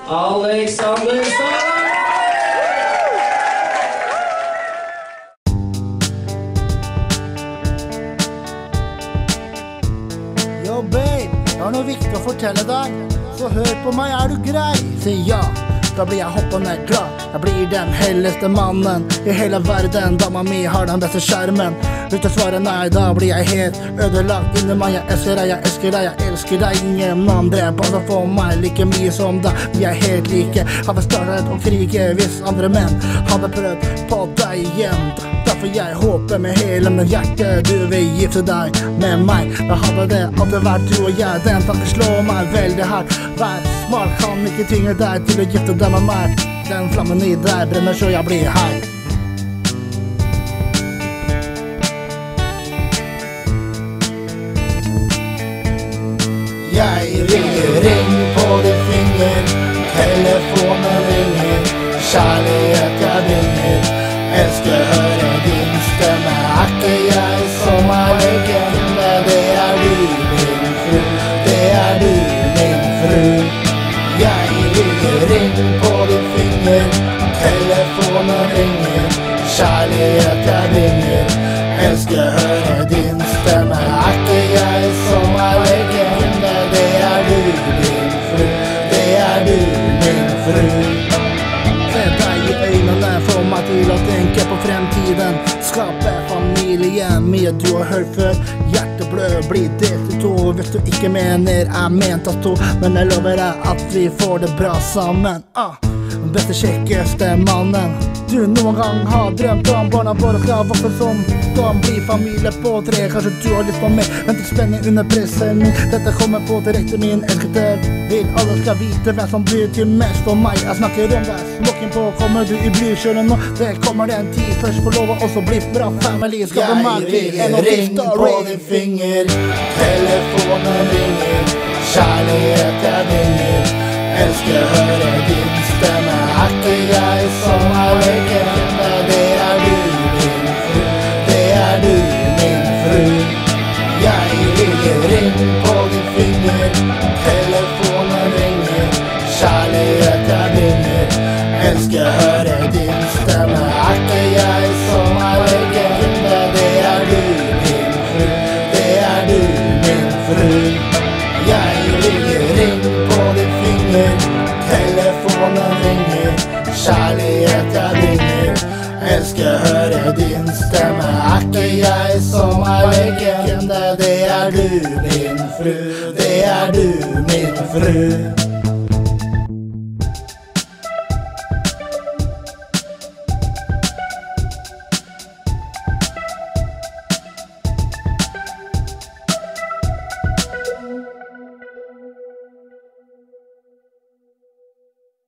Alexander Sala! Yo babe, jeg har noe viktig å fortelle deg. Så hør på meg, er du grei? Si ja, da blir jeg hoppende glad. Jeg blir den helligste mannen i hele verden. Dama mi har den beste skjermen. Hvis du svarer nei, da blir jeg helt ødelagt inni meg. Jeg elsker deg, jeg elsker deg, jeg elsker deg. Ingen andre passer for meg like mye som deg. Vi er helt like. Hadde startet å krige hvis andre menn hadde prøvd på deg igjen. Derfor jeg håper med hele mitt hjerte du vil gifte deg med meg. Da hadde det alltid vært du og jeg. Den tanken slår meg veldig hardt. Vær smart, kan ikke tvinge deg til å gifte deg med meg. Den flammen i deg brenner så jeg blir high. Jeg ringer ring på din finger, telefonen ringer, kjærlighet jeg bringer. Elsker høre din stemme, er ikke jeg som er legende. Det er du min fru, det er du min fru. Jeg ringer ring på din finger, telefonen ringer, kjærlighet jeg bringer. Elsker høre din stemme, er ikke jeg som er legende. Det er du min fru, det er du min fru. Se deg i øynene, få meg til å tenke på fremtiden. Skape familie, mye du har hørt før. Hjerteblød blir delt i to. Hvis du ikke mener er ment av to, men jeg lover deg at vi får det bra sammen. Beste, kjekkeste mannen du noen gang har drømt om. Barna våre skal vokse som kan bli familie på 3. Kanskje du har lyst på mer, men til spenning under pressen. Dette kommer på direkte min elskede. Vil alle skal vite hvem som blir til mest for meg. Jeg snakker om deg, smokken på, kommer du i blykjølen nå? Det kommer det en tid, først på lov å også bli bra family. Skal du meg til en ring på din finger, telefonen ringer, kjærlighet jeg bringer. Elsker høre din stemme, er ikke jeg som er legende. Det er du min fru, det er du min fru. Jeg ringer ring på din finger, telefonen ringer, kjærlighet jeg bringer. Elsker høre din stemme, er ikke jeg som er legende. Det er du min fru, det er du min fru. Jeg ringer ring på din finger, telefonen ringer, kjærlighet jeg bringer. Elsker høre din stemme, er ikke jeg som er legende. Det er du min fru, det er du min fru.